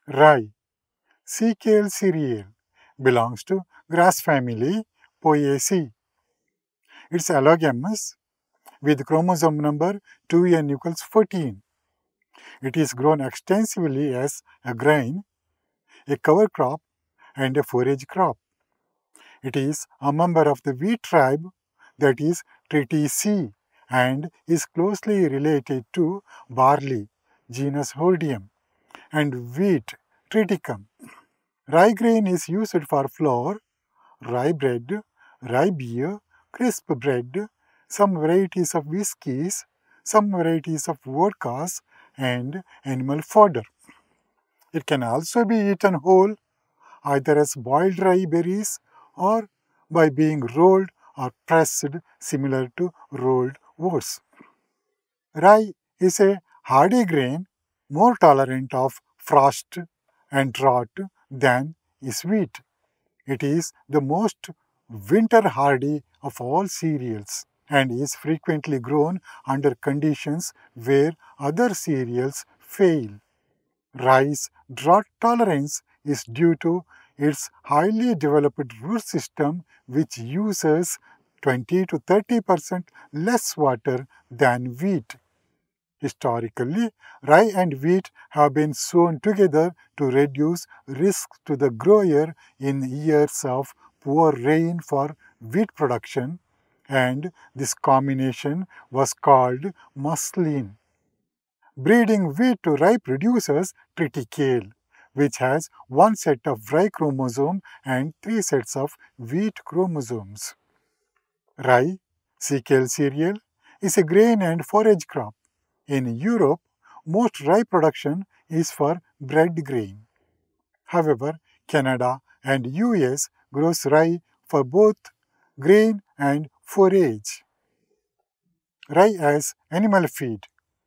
Rye, CEC-UGC, belongs to grass family Poaceae. It's allogamous with chromosome number 2n equals 14. It is grown extensively as a grain, a cover crop, and a forage crop. It is a member of the wheat tribe, that is Triticeae, and is closely related to barley, genus Hordeum, and wheat, Triticum. Rye grain is used for flour, rye bread, rye beer, crisp bread, some varieties of whiskies, some varieties of vodkas, and animal fodder. It can also be eaten whole, either as boiled rye berries or by being rolled or pressed similar to rolled oats. Rye is a hardy grain, more tolerant of frost and drought than is wheat. It is the most winter hardy of all cereals and is frequently grown under conditions where other cereals fail. Rye's drought tolerance is due to its highly developed root system, which uses 20 to 30% less water than wheat. Historically, rye and wheat have been sown together to reduce risk to the grower in years of poor rain for wheat production, and this combination was called muslin. Breeding wheat to rye produces triticale, which has one set of rye chromosome and 3 sets of wheat chromosomes. Rye, sickle cereal, is a grain and forage crop. In Europe, most rye production is for bread grain. However, Canada and US grows rye for both grain and forage. Rye as animal feed.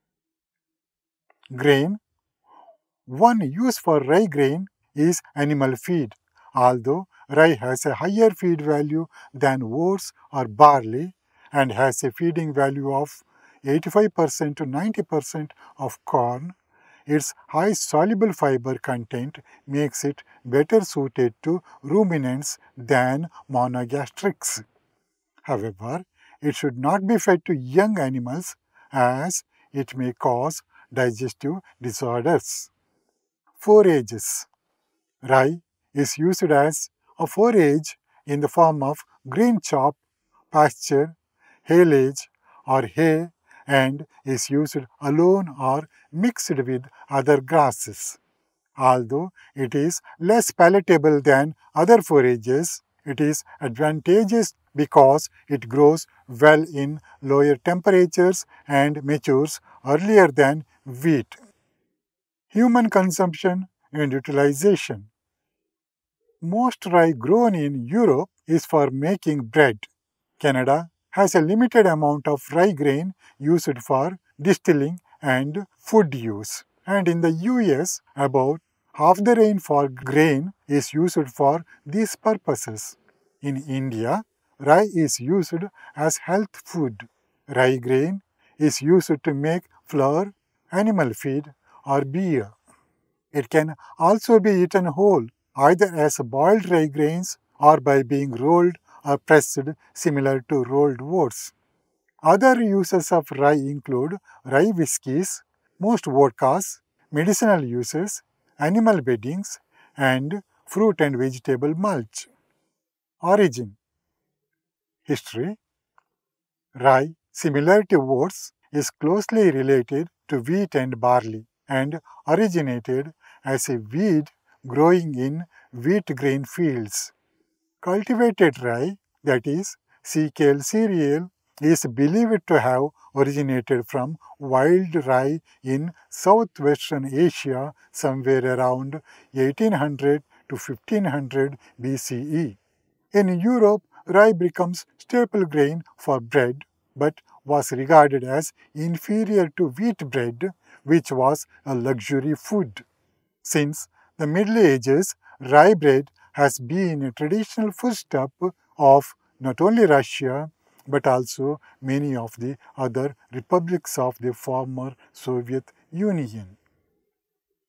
Grain. One use for rye grain is animal feed. Although rye has a higher feed value than oats or barley and has a feeding value of 85% to 90% of corn, its high soluble fiber content makes it better suited to ruminants than monogastrics. However, it should not be fed to young animals as it may cause digestive disorders. Forages. Rye is used as a forage in the form of green chop, pasture, haylage, or hay, and is used alone or mixed with other grasses. Although it is less palatable than other forages, it is advantageous because it grows well in lower temperatures and matures earlier than wheat. Human consumption and utilization. Most rye grown in Europe is for making bread. Canada has a limited amount of rye grain used for distilling and food use. And in the US, about half the rainfall grain is used for these purposes. In India, rye is used as health food. Rye grain is used to make flour, animal feed, or beer. It can also be eaten whole, either as boiled rye grains or by being rolled or pressed similar to rolled oats. Other uses of rye include rye whiskies, most vodkas, medicinal uses, animal beddings, and fruit and vegetable mulch. Origin. History. Rye, similar to oats, is closely related to wheat and barley and originated as a weed growing in wheat grain fields. Cultivated rye, that is, CEC-UGC, is believed to have originated from wild rye in southwestern Asia somewhere around 1800 to 1500 BCE. In Europe, rye becomes staple grain for bread, but was regarded as inferior to wheat bread, which was a luxury food. Since the Middle Ages, rye bread has been a traditional foodstuff of not only Russia, but also many of the other republics of the former Soviet Union.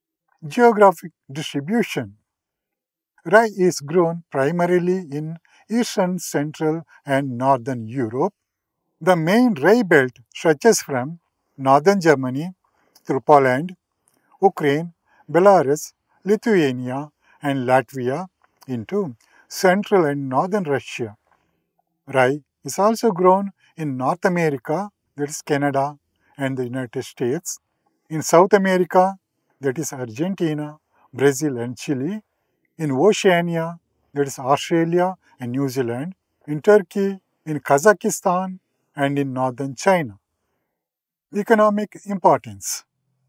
Geographic distribution. Rye is grown primarily in eastern, central, and northern Europe. The main rye belt stretches from northern Germany through Poland, Ukraine, Belarus, Lithuania, and Latvia into central and northern Russia. Rye is also grown in North America, that is Canada and the United States, in South America, that is Argentina, Brazil, and Chile, in Oceania, that is Australia and New Zealand, in Turkey, in Kazakhstan, and in northern China. Economic importance.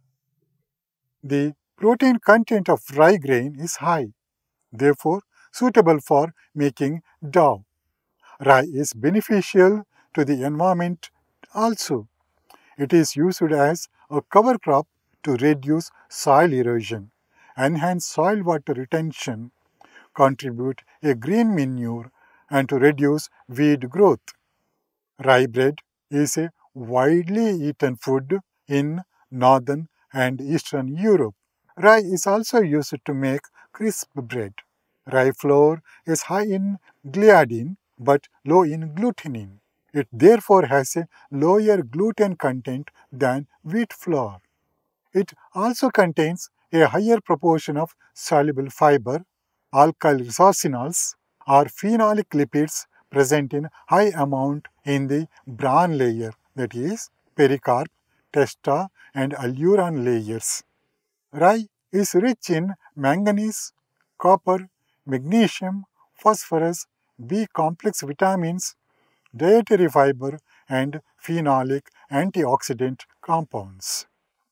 The protein content of rye grain is high, therefore suitable for making dough. Rye is beneficial to the environment also. It is used as a cover crop to reduce soil erosion, enhance soil water retention, contribute a green manure, and to reduce weed growth. Rye bread is a widely eaten food in northern and eastern Europe. Rye is also used to make crisp bread. Rye flour is high in gliadin but low in glutenin. It therefore has a lower gluten content than wheat flour. It also contains a higher proportion of soluble fiber, alkyl isocyanols, or phenolic lipids present in high amount in the bran layer, that is, pericarp, testa, and alluran layers. Rye is rich in manganese, copper, magnesium, phosphorus, B complex vitamins, dietary fiber, and phenolic antioxidant compounds.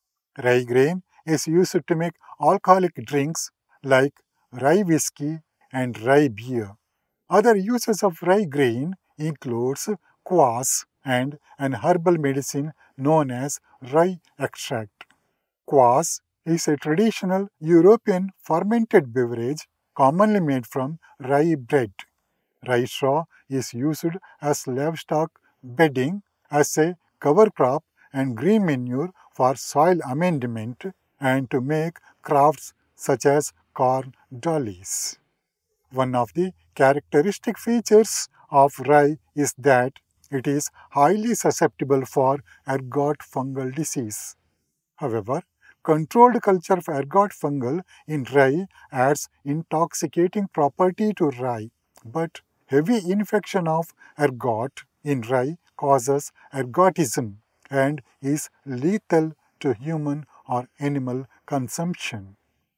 Rye grain is used to make alcoholic drinks like rye whiskey and rye beer. Other uses of rye grain includes kvass and an herbal medicine known as rye extract. Kvass is a traditional European fermented beverage commonly made from rye bread. Rye straw is used as livestock bedding, as a cover crop, and green manure for soil amendment and to make crafts such as corn dollies. One of the characteristic features of rye is that it is highly susceptible for ergot fungal disease. However, controlled culture of ergot fungal in rye adds intoxicating property to rye, but heavy infection of ergot in rye causes ergotism and is lethal to human or animal consumption.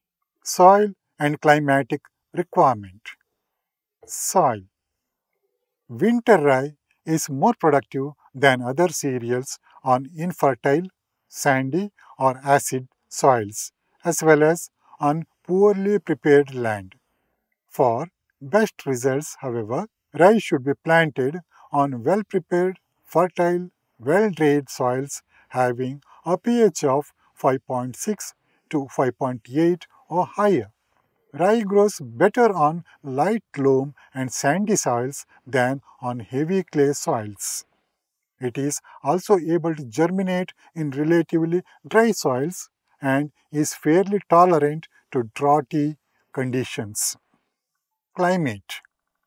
Soil and climatic requirement. Soil. Winter rye is more productive than other cereals on infertile, sandy, or acid soils, as well as on poorly prepared land. For best results, however, rye should be planted on well-prepared, fertile, well-drained soils having a pH of 5.6 to 5.8 or higher. Rye grows better on light loam and sandy soils than on heavy clay soils. It is also able to germinate in relatively dry soils and is fairly tolerant to droughty conditions. Climate.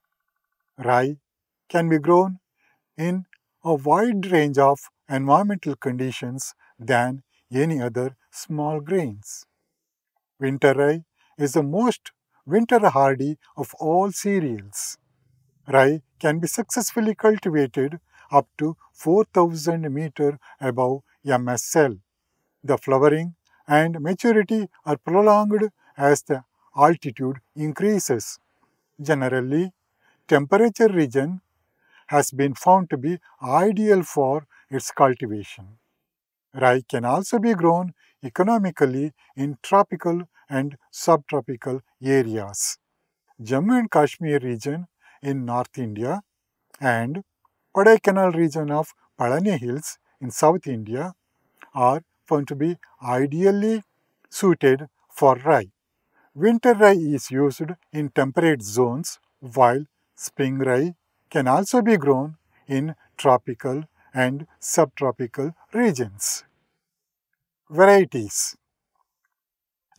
Rye can be grown in a wide range of environmental conditions than any other small grains. Winter rye is the most winter hardy of all cereals. Rye can be successfully cultivated up to 4,000 meters above MSL. The flowering and maturity are prolonged as the altitude increases. Generally, temperature region has been found to be ideal for its cultivation. Rye can also be grown economically in tropical and subtropical areas. Jammu and Kashmir region in North India and Kodaikanal region of Palani Hills in South India are found to be ideally suited for rye. Winter rye is used in temperate zones, while spring rye can also be grown in tropical and subtropical regions. Varieties. The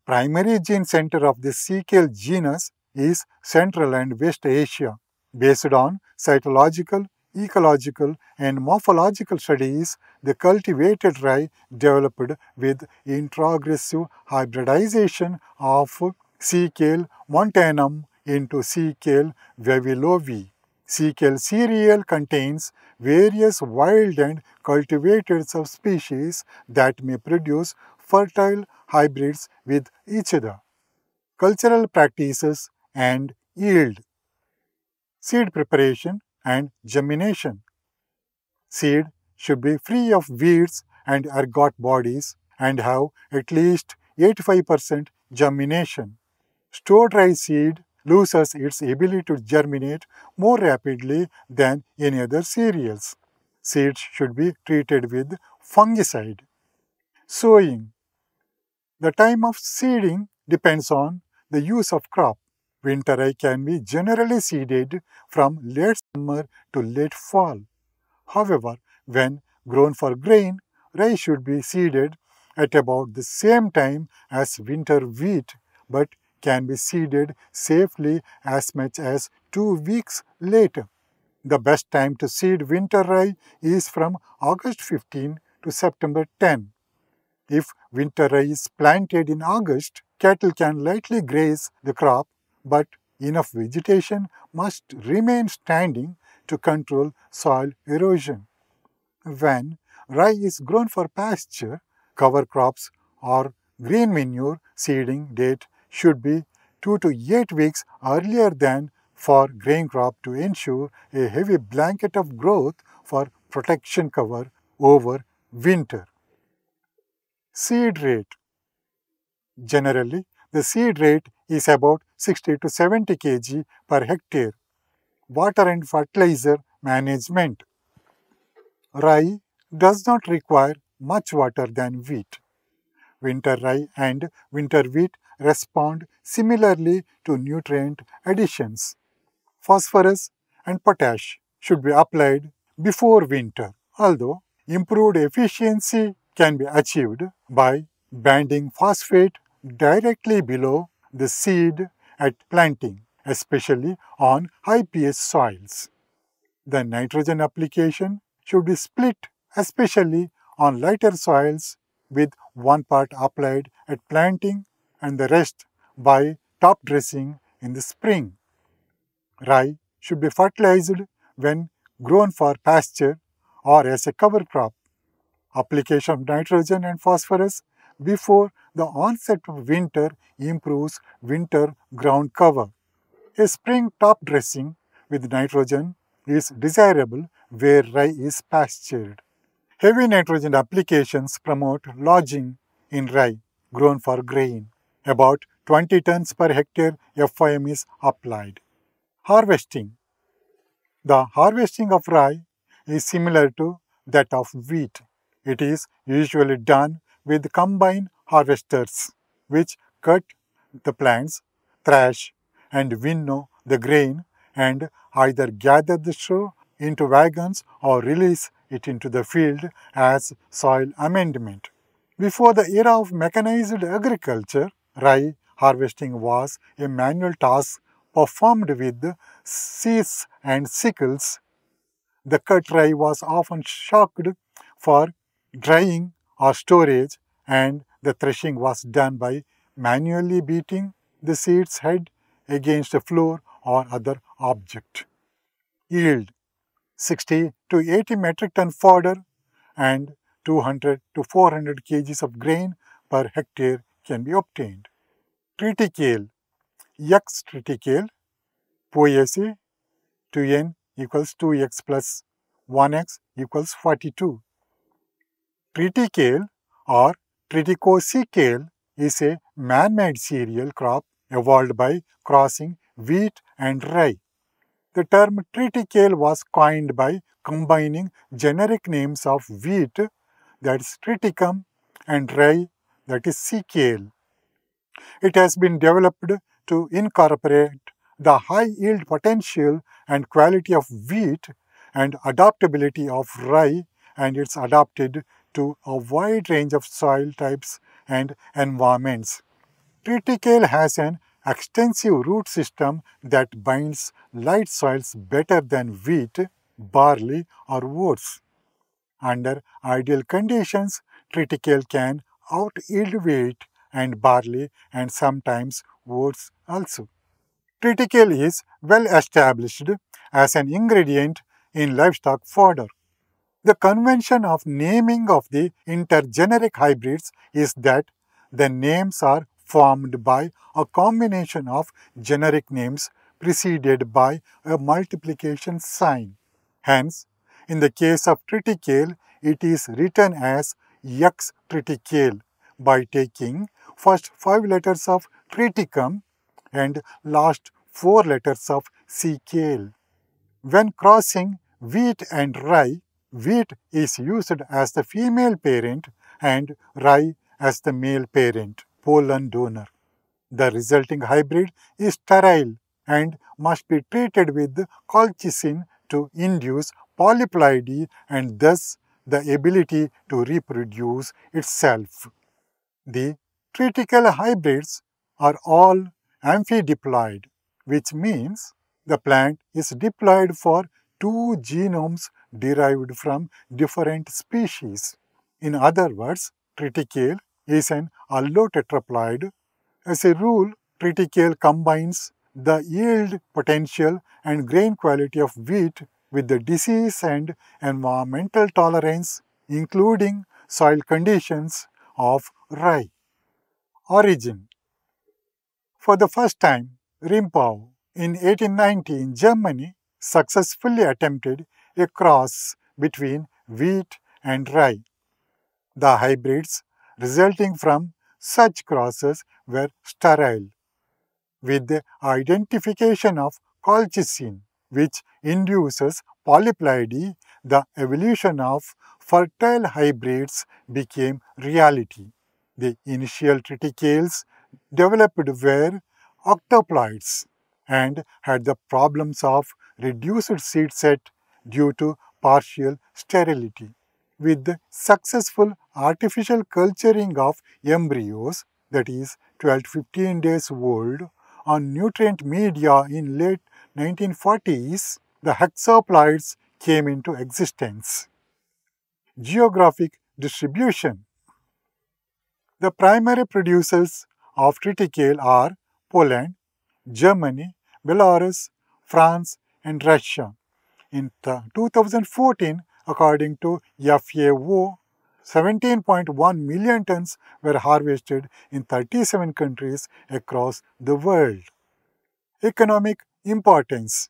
Primary gene center of the CEC-UGC genus is Central and West Asia. Based on cytological, ecological, and morphological studies, the cultivated rye developed with introgressive hybridization of CEC montanum into CEC vavillovi. CEC cereal contains various wild and cultivated subspecies that may produce fertile hybrids with each other. Cultural practices and yield. Seed preparation and germination. Seed should be free of weeds and ergot bodies and have at least 85% germination. Stored rye seed loses its ability to germinate more rapidly than any other cereals. Seeds should be treated with fungicide. Sowing. The time of seeding depends on the use of crop. Winter rye can be generally seeded from late summer to late fall. However, when grown for grain, rye should be seeded at about the same time as winter wheat, but can be seeded safely as much as 2 weeks later. The best time to seed winter rye is from August 15 to September 10. If winter rye is planted in August, cattle can lightly graze the crop, but enough vegetation must remain standing to control soil erosion. When rye is grown for pasture, cover crops or green manure seeding date should be 2 to 8 weeks earlier than for grain crop to ensure a heavy blanket of growth for protection cover over winter. Seed rate. Generally, the seed rate is about 60 to 70 kg per hectare. Water and fertilizer management. Rye does not require much water than wheat. Winter rye and winter wheat respond similarly to nutrient additions. Phosphorus and potash should be applied before winter, although improved efficiency can be achieved by banding phosphate directly below the seed at planting, especially on high pH soils. The nitrogen application should be split, especially on lighter soils, with 1 part applied at planting and the rest by top dressing in the spring. Rye should be fertilized when grown for pasture or as a cover crop. Application of nitrogen and phosphorus before the onset of winter improves winter ground cover. A spring top dressing with nitrogen is desirable where rye is pastured. Heavy nitrogen applications promote lodging in rye grown for grain. About 20 tons per hectare FIM is applied. Harvesting. The harvesting of rye is similar to that of wheat. It is usually done with combine harvesters, which cut the plants, thrash, and winnow the grain and either gather the straw into wagons or release it into the field as soil amendment. Before the era of mechanized agriculture, rye harvesting was a manual task performed with sieves and sickles. The cut rye was often shocked for drying or storage, and the threshing was done by manually beating the seed's head against a floor or other object. Yield. 60 to 80 metric ton fodder and 200 to 400 kg of grain per hectare can be obtained. Triticale. X triticale, POAC, 2n equals 2x plus 1x equals 42. Triticale or triticale is a man-made cereal crop evolved by crossing wheat and rye. The term triticale was coined by combining generic names of wheat, that is triticum, and rye, that is CEC-UGC. It has been developed to incorporate the high yield potential and quality of wheat and adaptability of rye, and it's adapted to a wide range of soil types and environments. Triticale has an extensive root system that binds light soils better than wheat, barley, or oats. Under ideal conditions, triticale can out-yield wheat and barley and sometimes oats also. Triticale is well established as an ingredient in livestock fodder. The convention of naming of the intergeneric hybrids is that the names are formed by a combination of generic names preceded by a multiplication sign. Hence, in the case of triticale, it is written as X triticale by taking first 5 letters of triticum and last 4 letters of cale. When crossing wheat and rye, wheat is used as the female parent and rye as the male parent, pollen donor. The resulting hybrid is sterile and must be treated with colchicine to induce polyploidy and thus the ability to reproduce itself. The triticale hybrids are all amphidiploid, which means the plant is diploid for 2 genomes derived from different species. In other words, triticale is an allotetraploid. As a rule, triticale combines the yield potential and grain quality of wheat with the disease and environmental tolerance, including soil conditions, of rye. Origin. For the first time, Rimpau in 1890 in Germany successfully attempted a cross between wheat and rye. The hybrids resulting from such crosses were sterile, with the identification of colchicine, which induces polyploidy. The evolution of fertile hybrids became reality. The initial triticales developed were octoploids and had the problems of reduced seed set due to partial sterility. With the successful artificial culturing of embryos, that is 12 to 15 days old, on nutrient media in late 1940s, the hexaploids came into existence. Geographic distribution. The primary producers of triticale are Poland, Germany, Belarus, France, and Russia. In 2014, according to FAO, 17.1 million tons were harvested in 37 countries across the world. Economic importance.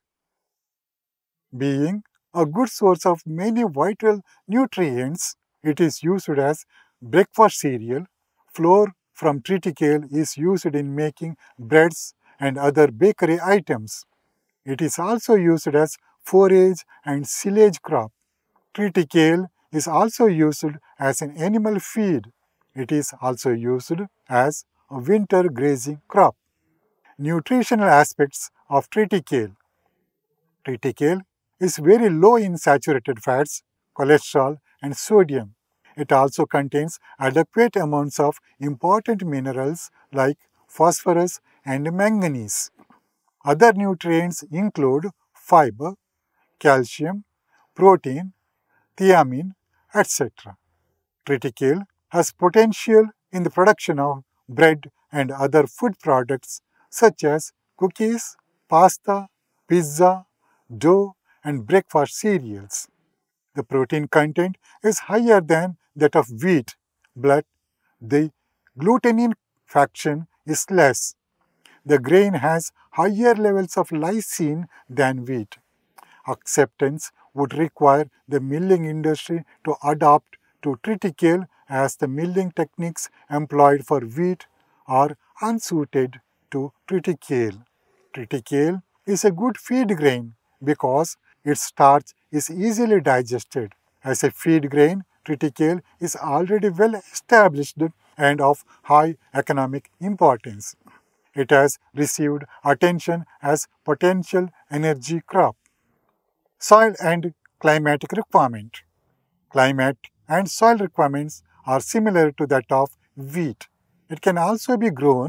Being a good source of many vital nutrients, it is used as breakfast cereal. Flour from triticale is used in making breads and other bakery items. It is also used as forage and silage crop. Triticale is also used as an animal feed. It is also used as a winter grazing crop. Nutritional aspects of triticale. Triticale is very low in saturated fats, cholesterol, and sodium. It also contains adequate amounts of important minerals like phosphorus and manganese. Other nutrients include fiber, calcium, protein, thiamine, etc. Triticale has potential in the production of bread and other food products such as cookies, pasta, pizza, dough, and breakfast cereals. The protein content is higher than that of wheat, but the glutenin fraction is less. The grain has higher levels of lysine than wheat. Acceptance would require the milling industry to adapt to triticale as the milling techniques employed for wheat are unsuited to triticale. Triticale is a good feed grain because its starch is easily digested. As a feed grain, triticale is already well established and of high economic importance. It has received attention as potential energy crop. Soil and climatic requirement. Climate and soil requirements are similar to that of wheat. It can also be grown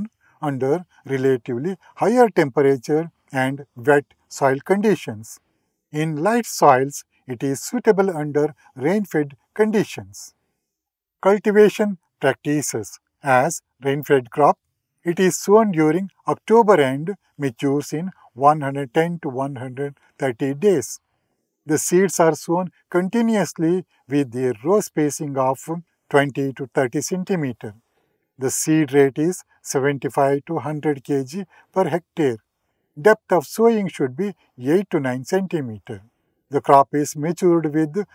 under relatively higher temperature and wet soil conditions. In light soils, it is suitable under rain-fed conditions. Cultivation practices. As rain-fed crop, it is sown during October and matures in 110 to 130 days. The seeds are sown continuously with a row spacing of 20 to 30 cm. The seed rate is 75 to 100 kg per hectare. Depth of sowing should be 8 to 9 cm. The crop is matured with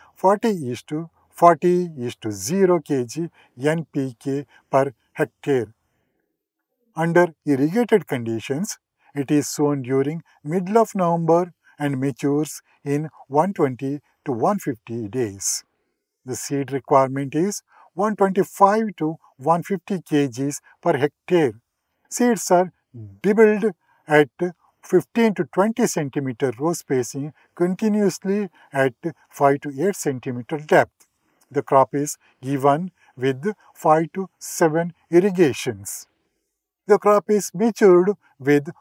40:0 kg NPK per hectare. Under irrigated conditions, it is sown during middle of November and matures in 120 to 150 days. The seed requirement is 125 to 150 kg per hectare. Seeds are dibbled at 15 to 20 cm row spacing continuously at 5 to 8 cm depth. The crop is given with 5 to 7 irrigations. The crop is matured with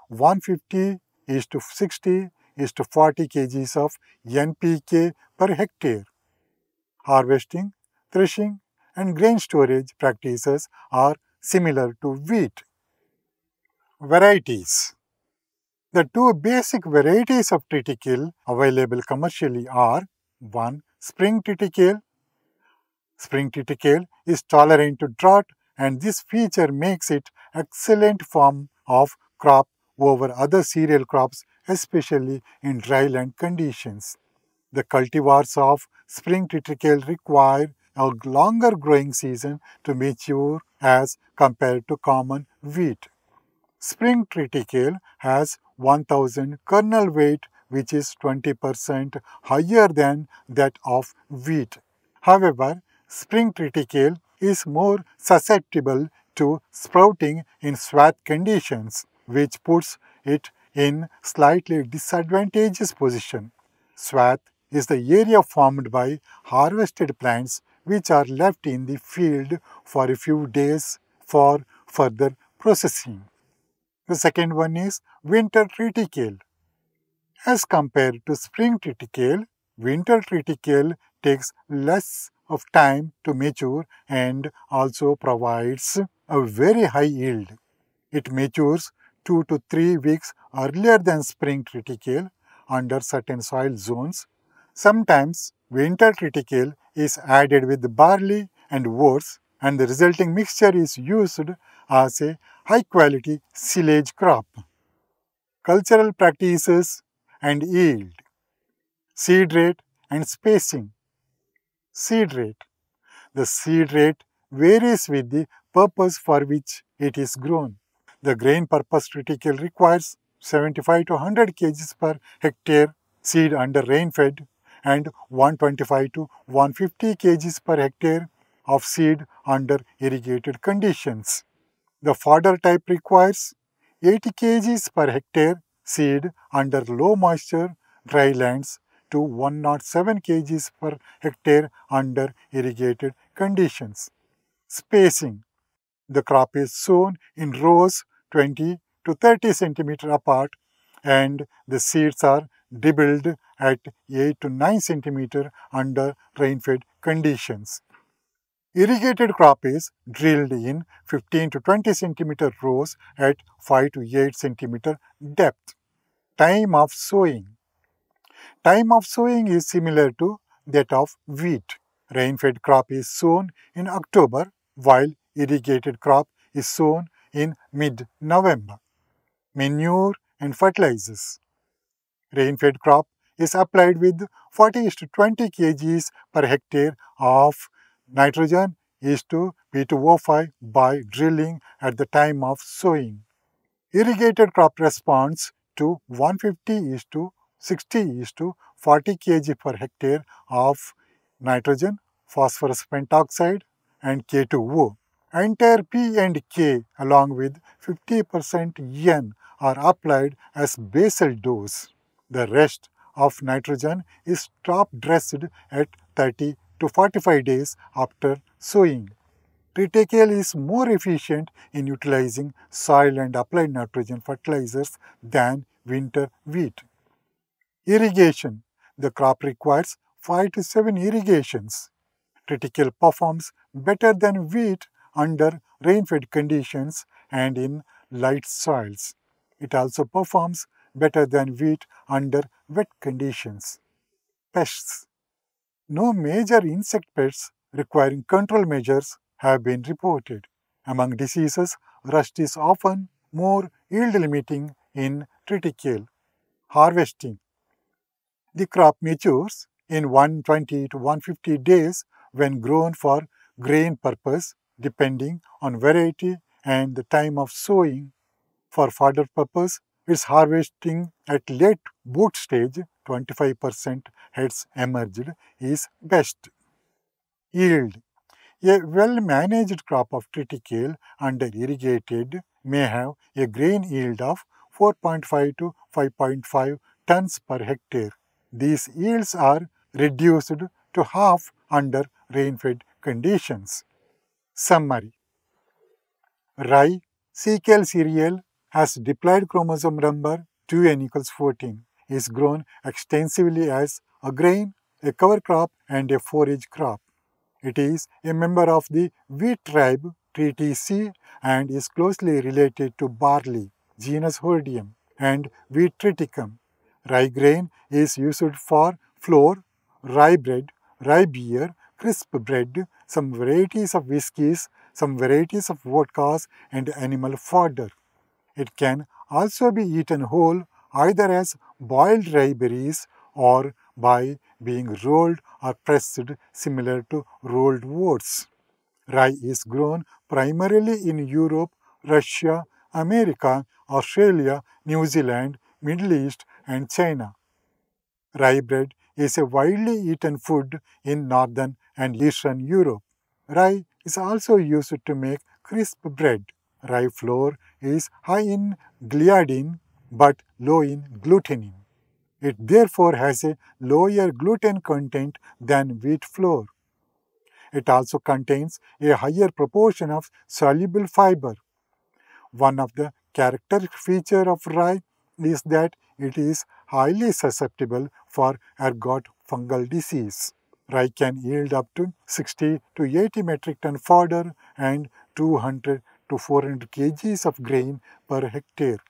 150:60:40 kg of NPK per hectare. Harvesting, threshing, and grain storage practices are similar to wheat. Varieties. The two basic varieties of triticale available commercially are 1. Spring triticale. Spring triticale is tolerant to drought, and this feature makes it excellent form of crop over other cereal crops, especially in dryland conditions. The cultivars of spring triticale require a longer growing season to mature as compared to common wheat. Spring triticale has 1000 kernel weight, which is 20% higher than that of wheat. However, spring triticale is more susceptible to sprouting in swath conditions, which puts it in slightly disadvantageous position. Swath is the area formed by harvested plants which are left in the field for a few days for further processing. The second one is winter triticale. As compared to spring triticale, winter triticale takes less of time to mature and also provides a very high yield. It matures 2 to 3 weeks earlier than spring triticale under certain soil zones. Sometimes winter triticale is added with barley and oats, and the resulting mixture is used as a high-quality silage crop. Cultural practices and yield. Seed rate and spacing. Seed rate. The seed rate varies with the purpose for which it is grown. The grain purpose triticale requires 75 to 100 kg per hectare seed under rain-fed and 125 to 150 kg per hectare of seed under irrigated conditions. The fodder type requires 80 kg per hectare seed under low moisture dry lands to 107 kg per hectare under irrigated conditions. Spacing. The crop is sown in rows 20 to 30 cm apart, and the seeds are dibbled at 8 to 9 cm under rain-fed conditions. Irrigated crop is drilled in 15 to 20 cm rows at 5 to 8 cm depth. Time of sowing. Time of sowing is similar to that of wheat. Rain-fed crop is sown in October, while irrigated crop is sown in mid-November. Manure and fertilizers. Rain-fed crop is applied with 40:20 kg per hectare of nitrogen to P2O5 by drilling at the time of sowing. Irrigated crop responds to 150:60:40 kg per hectare of nitrogen, phosphorus pentoxide, and K2O. Entire P and K along with 50% N are applied as basal dose. The rest of nitrogen is top dressed at 30 to 45 days after sowing. Triticale is more efficient in utilizing soil and applied nitrogen fertilizers than winter wheat. Irrigation. The crop requires 5 to 7 irrigations. Triticale performs better than wheat under rain-fed conditions and in light soils. It also performs better than wheat under wet conditions. Pests. No major insect pests requiring control measures have been reported. Among diseases, rust is often more yield-limiting in triticale. Harvesting. The crop matures in 120 to 150 days when grown for grain purpose, depending on variety and the time of sowing. For fodder purpose, its harvesting at late boot stage, 25% heads emerged, is best. Yield. A well-managed crop of triticale under irrigated may have a grain yield of 4.5 to 5.5 tons per hectare. These yields are reduced to half under rain-fed conditions. Summary. Rye Triticale cereal has diploid chromosome number 2n equals 14, is grown extensively as a grain, a cover crop, and a forage crop. It is a member of the wheat tribe Triticale and is closely related to barley, genus Hordeum, and wheat triticum. Rye grain is used for flour, rye bread, rye beer, crisp bread, some varieties of whiskies, some varieties of vodkas, and animal fodder. It can also be eaten whole either as boiled rye berries or by being rolled or pressed similar to rolled oats. Rye is grown primarily in Europe, Russia, America, Australia, New Zealand, Middle East, and China. Rye bread is a widely eaten food in northern and eastern Europe. Rye is also used to make crisp bread. Rye flour is high in gliadin but low in glutenin. It therefore has a lower gluten content than wheat flour. It also contains a higher proportion of soluble fiber. One of the characteristic features of rye is that it is highly susceptible for ergot fungal disease. Rye can yield up to 60 to 80 metric ton fodder and 200 to 400 kgs of grain per hectare.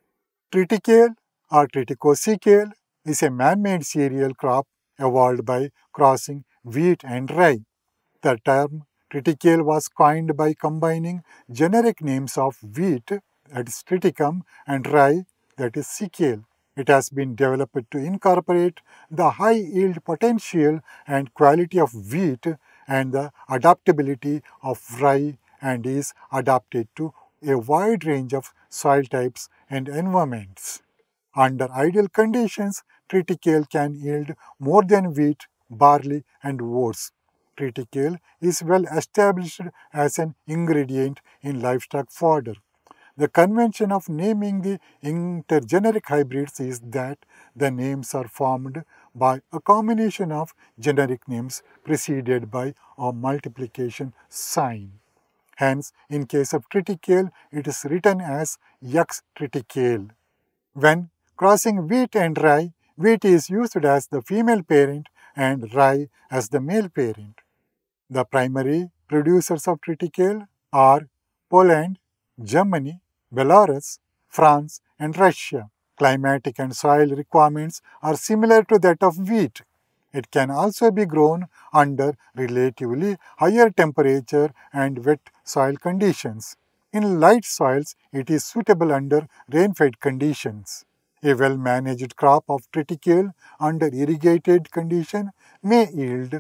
Triticale or triticale is a man-made cereal crop evolved by crossing wheat and rye. The term triticale was coined by combining generic names of wheat, that is triticum, and rye, that is triticale. It has been developed to incorporate the high yield potential and quality of wheat and the adaptability of rye and is adapted to a wide range of soil types and environments. Under ideal conditions, triticale can yield more than wheat, barley, and oats. Triticale is well established as an ingredient in livestock fodder. The convention of naming the intergeneric hybrids is that the names are formed by a combination of generic names preceded by a multiplication sign. Hence, in case of triticale, it is written as X triticale. When crossing wheat and rye, wheat is used as the female parent and rye as the male parent. The primary producers of triticale are Poland, Germany, Belarus, France, and Russia. Climatic and soil requirements are similar to that of wheat. It can also be grown under relatively higher temperature and wet soil conditions. In light soils, it is suitable under rain-fed conditions. A well-managed crop of triticale under irrigated condition may yield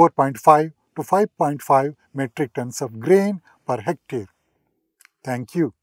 4.5 to 5.5 metric tons of grain per hectare. Thank you.